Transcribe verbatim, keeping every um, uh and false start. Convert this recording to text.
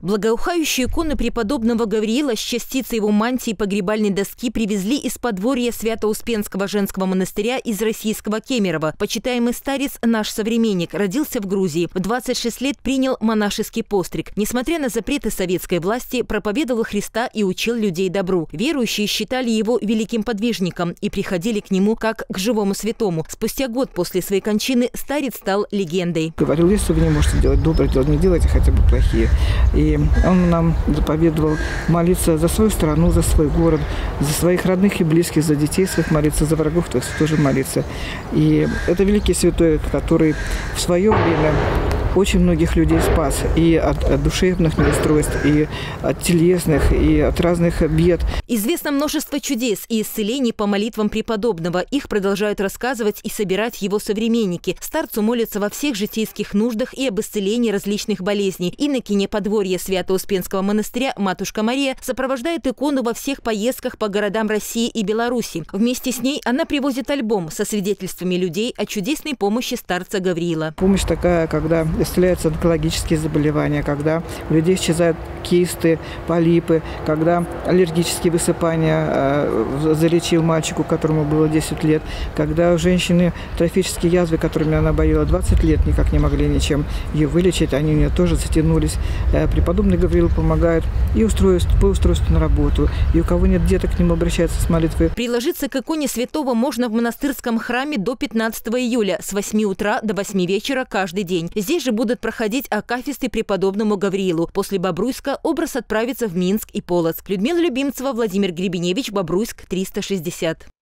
Благоухающие иконы преподобного Гавриила с частицей его мантии погребальной доски привезли из подворья Свято-Успенского женского монастыря из российского Кемерово. Почитаемый старец, наш современник, родился в Грузии. В двадцать шесть лет принял монашеский постриг. Несмотря на запреты советской власти, проповедовал Христа и учил людей добру. Верующие считали его великим подвижником и приходили к нему как к живому святому. Спустя год после своей кончины старец стал легендой. Говорил, если вы не можете делать добрые дела, не делайте хотя бы плохие. И он нам заповедовал молиться за свою страну, за свой город, за своих родных и близких, за детей своих молиться, за врагов твоих тоже молиться. И это великий святой, который в свое время очень многих людей спас и от, от душевных неустройств, и от телесных, и от разных бед. Известно множество чудес и исцелений по молитвам преподобного. Их продолжают рассказывать и собирать его современники. Старцу молятся во всех житейских нуждах и об исцелении различных болезней. Инокиня подворья Свято-Успенского монастыря Матушка Мария сопровождает икону во всех поездках по городам России и Беларуси. Вместе с ней она привозит альбом со свидетельствами людей о чудесной помощи старца Гавриила. Помощь такая, когда исцеляются онкологические заболевания, когда у людей исчезают кисты, полипы, когда аллергические высыпания э, залечил мальчику, которому было десять лет, когда у женщины трофические язвы, которыми она болела двадцать лет, никак не могли ничем ее вылечить, они у нее тоже затянулись. Э, преподобный Гавриил помогает и устройств, по устройству на работу, и у кого нет деток, к нему обращаются с молитвой. Приложиться к иконе святого можно в монастырском храме до пятнадцатого июля с восьми утра до восьми вечера каждый день. Здесь же будут проходить акафисты преподобному Гавриилу. После Бобруйска образ отправится в Минск и Полоцк. Людмила Любимцева, Владимир Гребеневич, Бобруйск, триста шестьдесят.